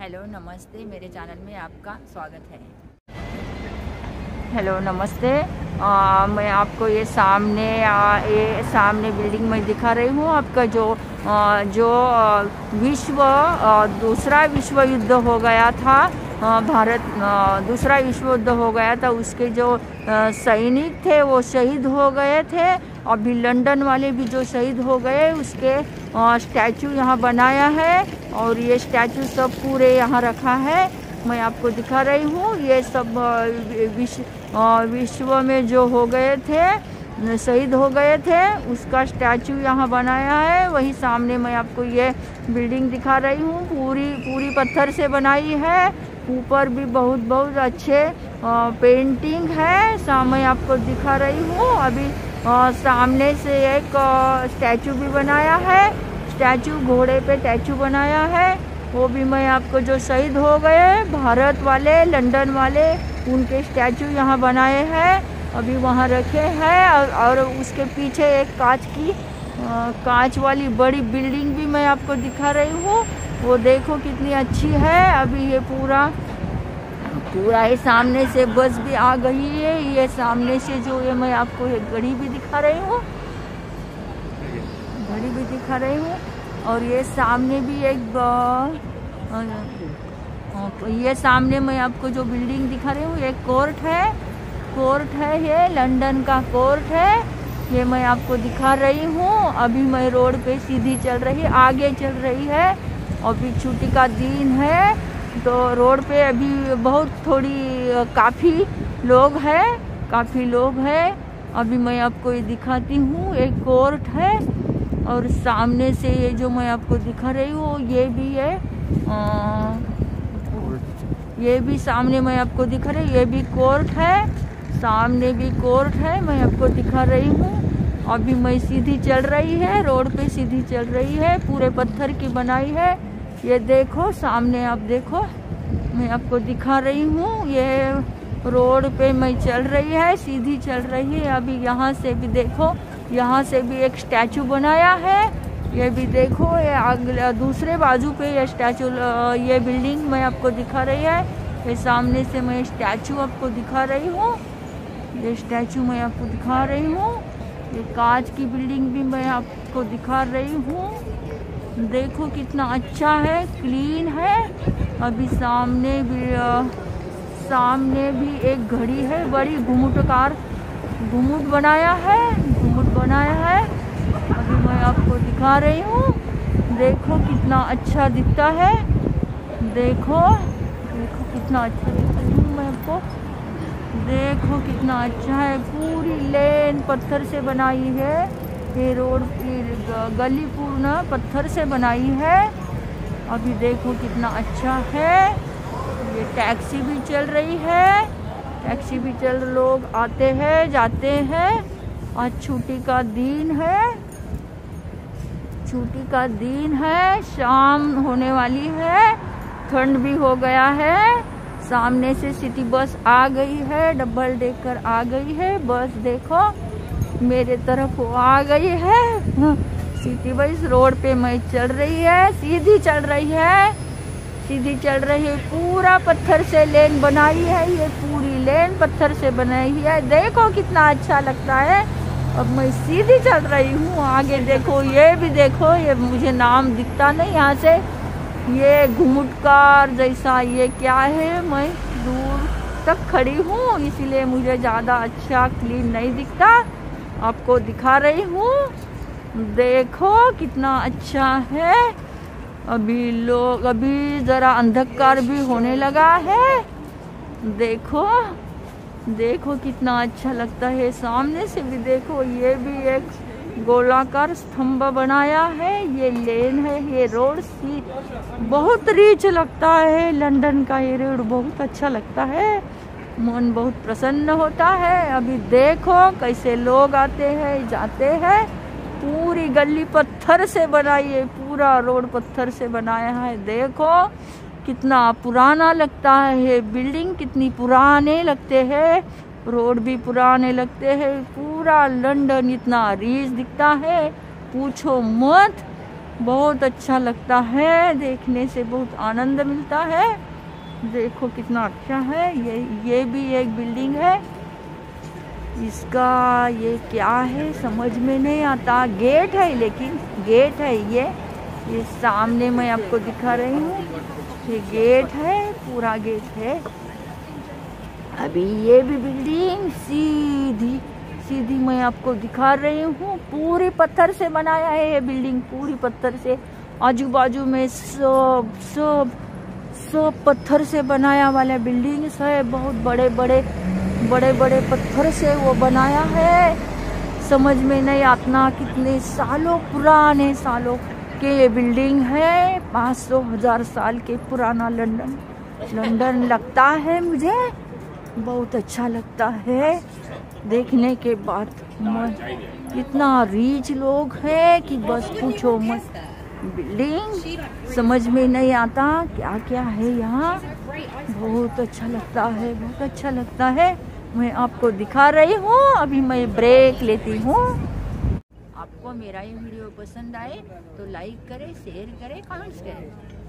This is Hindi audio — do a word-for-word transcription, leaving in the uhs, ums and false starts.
हेलो नमस्ते, मेरे चैनल में आपका स्वागत है। हेलो नमस्ते, आ, मैं आपको ये सामने आ, ये सामने बिल्डिंग में दिखा रही हूँ। आपका जो आ, जो विश्व आ, दूसरा विश्व युद्ध हो गया था, आ, भारत आ, दूसरा विश्व युद्ध हो गया था, उसके जो आ, सैनिक थे वो शहीद हो गए थे। अभी लंदन वाले भी जो शहीद हो गए उसके स्टैचू यहाँ बनाया है, और ये स्टैचू सब पूरे यहाँ रखा है। मैं आपको दिखा रही हूँ। ये सब विश्व विश्व में जो हो गए थे, शहीद हो गए थे, उसका स्टैचू यहाँ बनाया है। वही सामने मैं आपको ये बिल्डिंग दिखा रही हूँ, पूरी पूरी पत्थर से बनाई है। ऊपर भी बहुत बहुत अच्छे आ, पेंटिंग है। सामने आपको दिखा रही हूँ। अभी आ, सामने से एक स्टैचू भी बनाया है। स्टैचू घोड़े पे स्टैचू बनाया है, वो भी मैं आपको जो शहीद हो गए भारत वाले, लंदन वाले, उनके स्टैचू यहाँ बनाए हैं, अभी वहाँ रखे हैं। और, और उसके पीछे एक कांच की आ, कांच वाली बड़ी बिल्डिंग भी मैं आपको दिखा रही हूँ। वो देखो कितनी अच्छी है। अभी ये पूरा पूरा ही सामने से बस भी आ गई है। ये सामने से जो ये मैं आपको एक घड़ी भी दिखा रही हूँ, घड़ी भी दिखा रही हूँ। और ये सामने भी एक आ, ये सामने मैं आपको जो बिल्डिंग दिखा रही हूँ, एक कोर्ट है। कोर्ट है, ये लंदन का कोर्ट है। ये मैं आपको दिखा रही हूँ। अभी मैं रोड पे सीधी चल रही आगे चल रही है। अभी छुट्टी का दिन है, तो रोड पे अभी बहुत थोड़ी काफ़ी लोग हैं, काफ़ी लोग हैं। अभी मैं आपको ये दिखाती हूँ, एक कोर्ट है। और सामने से ये जो मैं आपको दिखा रही हूँ, ये भी है, आ, ये भी सामने मैं आपको दिखा रही हूँ, ये भी कोर्ट है। सामने भी कोर्ट है, मैं आपको दिखा रही हूँ। अभी मैं सीधी चल रही है, रोड पे सीधी चल रही है, पूरे पत्थर की बनाई है। ये देखो सामने, आप देखो, मैं आपको दिखा रही हूँ। ये रोड पे मैं चल रही है, सीधी चल रही है। अभी यहाँ से भी देखो, यहाँ से भी एक स्टैचू बनाया है। ये भी देखो, ये अगले दूसरे बाजू पे ये स्टैचू, ये बिल्डिंग मैं आपको दिखा रही है। ये सामने से मैं स्टैचू आपको दिखा रही हूँ। ये स्टैचू मैं आपको दिखा रही हूँ। ये कांच की बिल्डिंग भी मैं आपको दिखा रही हूँ। देखो कितना अच्छा है, क्लीन है। अभी सामने भी आ, सामने भी एक घड़ी है, बड़ी घुमुटकार घुमुट बनाया है, घुमुट बनाया है। अभी मैं आपको दिखा रही हूँ। देखो कितना अच्छा दिखता है। देखो देखो कितना अच्छा दिखता है। मैं आपको देखो कितना अच्छा है। पूरी लेन पत्थर से बनाई है। ये रोड की गली पूर्ण पत्थर से बनाई है। अभी देखो कितना अच्छा है। ये टैक्सी भी चल रही है, टैक्सी भी चल, लोग आते हैं जाते हैं। आज छुट्टी का दिन है, छुट्टी का दिन है, शाम होने वाली है, ठंड भी हो गया है। सामने से सिटी बस आ गई है, डबल डेकर आ गई है बस। देखो मेरे तरफ वो आ गई है सिटी बस। रोड पे मैं चल रही है, सीधी चल रही है, सीधी चल रही है। पूरा पत्थर से लेन बनाई है, ये पूरी लेन पत्थर से बनाई है। देखो कितना अच्छा लगता है। अब मैं सीधी चल रही हूँ, आगे देखो, ये भी देखो, ये मुझे नाम दिखता नहीं यहाँ से। ये घुमुटकार जैसा ये क्या है, मैं दूर तक खड़ी हूँ, इसीलिए मुझे ज़्यादा अच्छा क्लीन नहीं दिखता। आपको दिखा रही हूँ। देखो कितना अच्छा है। अभी लोग, अभी ज़रा अंधकार भी होने लगा है। देखो देखो कितना अच्छा लगता है। सामने से भी देखो, ये भी एक गोलाकार स्तंभ बनाया है। ये लेन है, ये रोड सी बहुत रिच लगता है। लंदन का ये रोड बहुत अच्छा लगता है, मन बहुत प्रसन्न होता है। अभी देखो कैसे लोग आते हैं जाते हैं। पूरी गली पत्थर से बनाई है, पूरा रोड पत्थर से बनाया है। देखो कितना पुराना लगता है। ये बिल्डिंग कितनी पुराने लगते हैं, रोड भी पुराने लगते हैं। पूरा लंदन इतना रिच दिखता है, पूछो मत। बहुत अच्छा लगता है, देखने से बहुत आनंद मिलता है। देखो कितना अच्छा है। ये ये भी एक बिल्डिंग है, इसका ये क्या है समझ में नहीं आता। गेट है, लेकिन गेट है ये ये सामने मैं आपको दिखा रही हूँ। ये गेट है, पूरा गेट है। अभी ये भी बिल्डिंग सीधी सीधी मैं आपको दिखा रही हूँ। पूरी पत्थर से बनाया है ये बिल्डिंग, पूरी पत्थर से। आजू बाजू में सब सब सब पत्थर से बनाया वाला बिल्डिंग्स है। बहुत बड़े बड़े बड़े बड़े पत्थर से वो बनाया है। समझ में नहीं आता कितने सालों पुराने सालों के ये बिल्डिंग है। पाँच सौ हजार साल के पुराना लंदन लंदन लगता है मुझे। बहुत अच्छा लगता है देखने के बाद। इतना रिच लोग हैं कि बस पूछो मत। बिल्डिंग समझ में नहीं आता क्या क्या है यहाँ। बहुत अच्छा लगता है, बहुत अच्छा लगता है। मैं आपको दिखा रही हूँ। अभी मैं ब्रेक लेती हूँ। आपको मेरा ये वीडियो पसंद आए तो लाइक करें, शेयर करें, कमेंट्स करें।